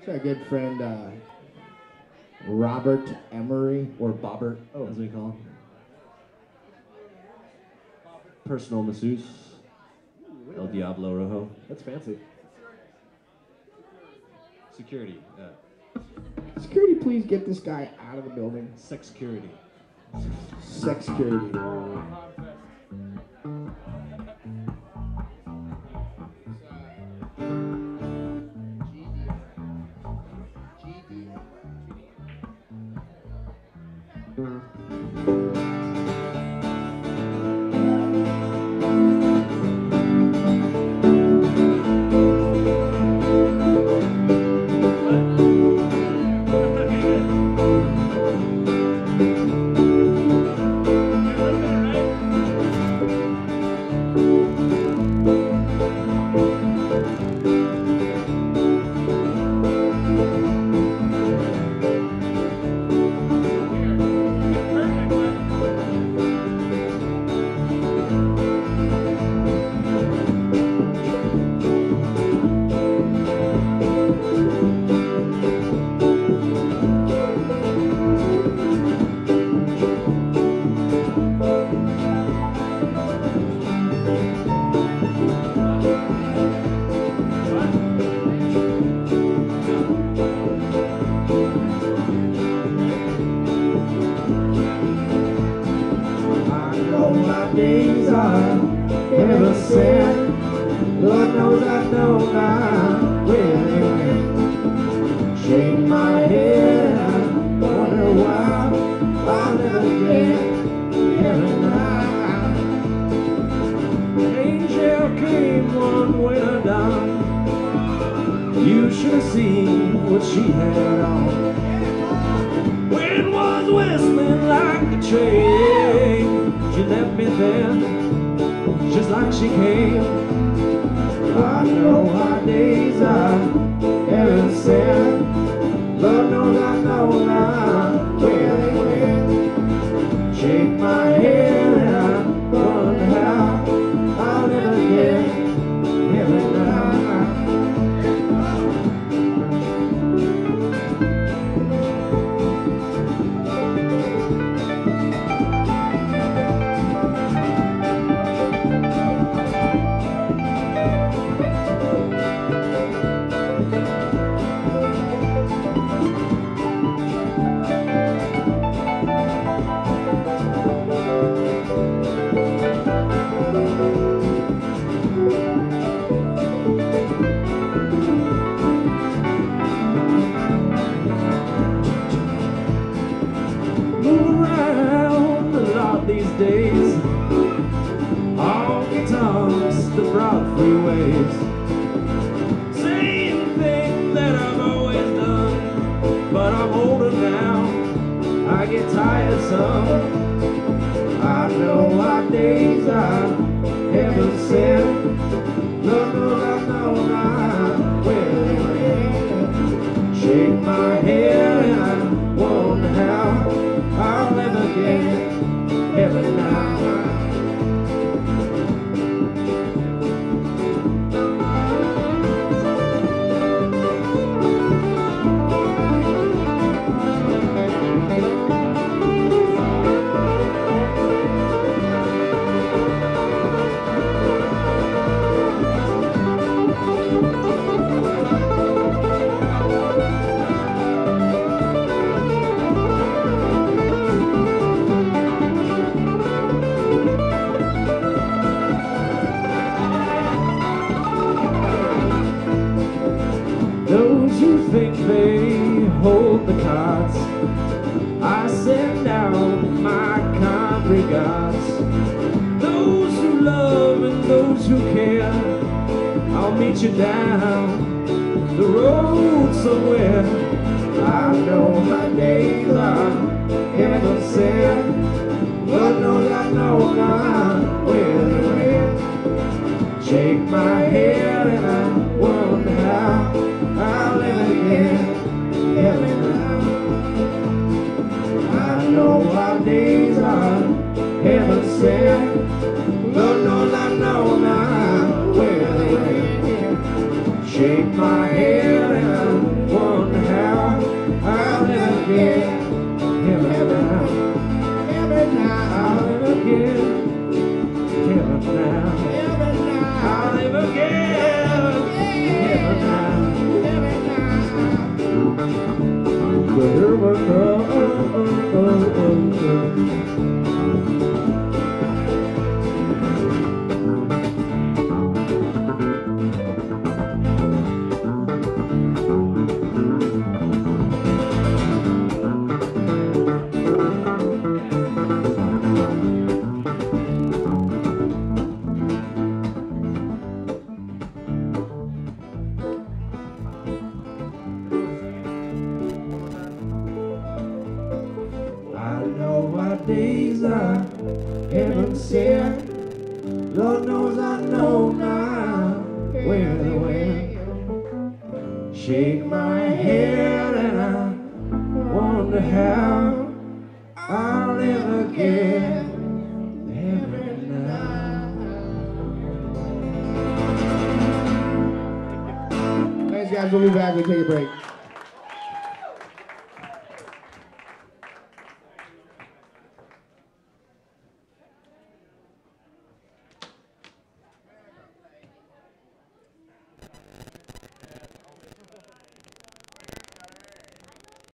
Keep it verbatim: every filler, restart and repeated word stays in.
Our good friend uh, Robert Emery, or Bobbert, Oh, as we call him. Personal masseuse. El Diablo Rojo. That's fancy. Security. Uh, Security, please get this guy out of the building. sex security. Sex security. Shake my head and I wonder never get heaven now. Days I haven't seen. Lord knows I know now where they went. Shake my head and I wonder how I'll ever get heaven now. Thanks guys, we'll be back, we'll take a break.